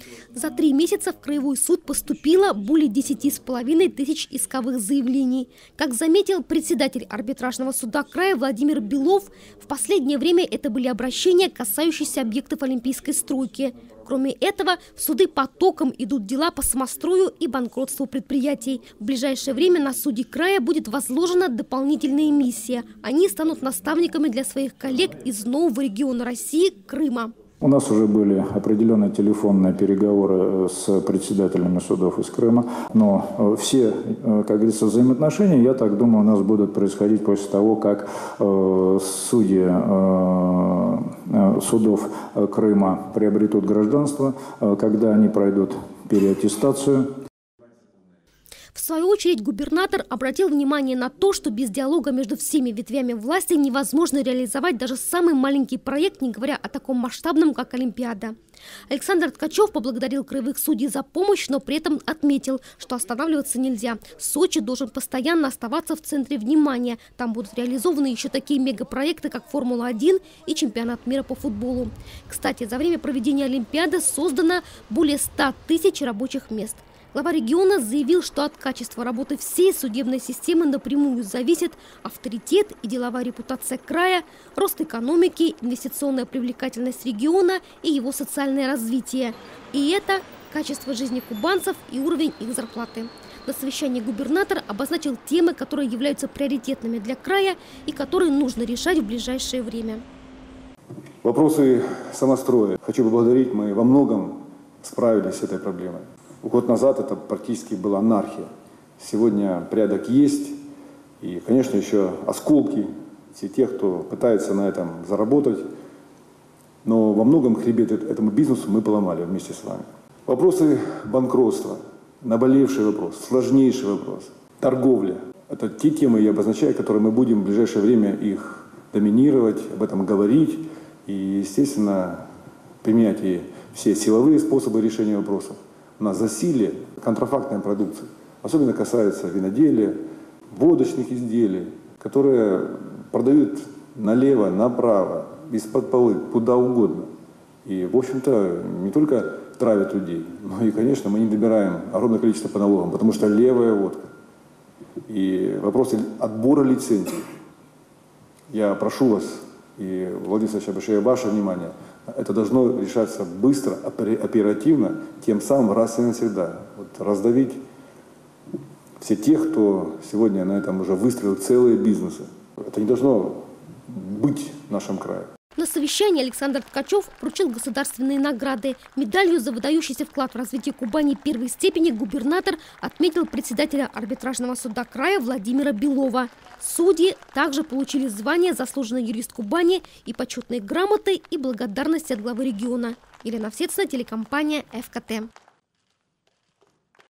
За 3 месяца в Краевой суд поступило более 10,5 тысяч исковых заявлений. Как заметил председатель арбитражного суда края Владимир Белов, в последнее время это были обращения, касающиеся объектов олимпийской стройки. Кроме этого, в суды потоком идут дела по самострою и банкротству предприятий. В ближайшее время на судей края будет возложена дополнительная миссия. Они станут наставниками для своих коллег из нового региона России – Крыма. У нас уже были определенные телефонные переговоры с председателями судов из Крыма, но все, как говорится, взаимоотношения, я так думаю, у нас будут происходить после того, как судьи судов Крыма приобретут гражданство, когда они пройдут переаттестацию. В свою очередь губернатор обратил внимание на то, что без диалога между всеми ветвями власти невозможно реализовать даже самый маленький проект, не говоря о таком масштабном, как Олимпиада. Александр Ткачев поблагодарил краевых судей за помощь, но при этом отметил, что останавливаться нельзя. Сочи должен постоянно оставаться в центре внимания. Там будут реализованы еще такие мегапроекты, как Формула-1 и чемпионат мира по футболу. Кстати, за время проведения Олимпиады создано более 100 тысяч рабочих мест. Глава региона заявил, что от качества работы всей судебной системы напрямую зависит авторитет и деловая репутация края, рост экономики, инвестиционная привлекательность региона и его социальное развитие. И это качество жизни кубанцев и уровень их зарплаты. На совещании губернатор обозначил темы, которые являются приоритетными для края и которые нужно решать в ближайшее время. Вопросы самостроя. Хочу поблагодарить, мы во многом справились с этой проблемой. Год назад это практически была анархия. Сегодня порядок есть. И, конечно, еще осколки, все те, кто пытается на этом заработать. Но во многом хребет этому бизнесу мы поломали вместе с вами. Вопросы банкротства. Наболевший вопрос, сложнейший вопрос. Торговля. Это те темы, я обозначаю, которые мы будем в ближайшее время их доминировать, об этом говорить. И, естественно, применять и все силовые способы решения вопросов. У нас засилие контрафактной продукции, особенно касается виноделия, водочных изделий, которые продают налево, направо, из-под полы, куда угодно. И, в общем-то, не только травят людей, но и, конечно, мы не добираем огромное количество по налогам, потому что левая водка. И вопросы отбора лицензий. Я прошу вас, и, Владимир Ильич, обращаю ваше внимание, это должно решаться быстро, оперативно, тем самым раз и навсегда. Вот раздавить все тех, кто сегодня на этом уже выстроил целые бизнесы. Это не должно быть в нашем крае. На совещании Александр Ткачев вручил государственные награды. Медалью за выдающийся вклад в развитие Кубани первой степени губернатор отметил председателя арбитражного суда края Владимира Белова. Судьи также получили звание «Заслуженный юрист Кубани» и почетные грамоты и благодарности от главы региона. Елена Овсецина, телекомпания ФКТ.